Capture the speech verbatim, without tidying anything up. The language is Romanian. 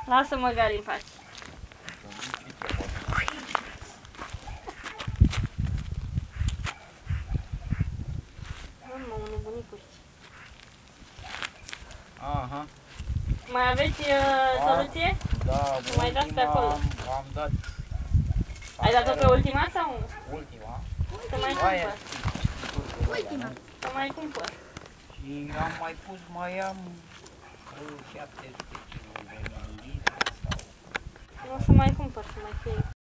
Lasă-mă, Gali, în pace. Mă, unul bunicuri. Aha. Mai aveți uh, soluție? Da, mai dați pe acolo. Am, am dat. Ai dat-o pe ultima sau? Ultima. Să mai Aia. cumpăr. Ultima. Să mai cumpăr. Și am mai pus, mai am șapte sute de litri sau... Nu o să mai cumpăr, să mai fie.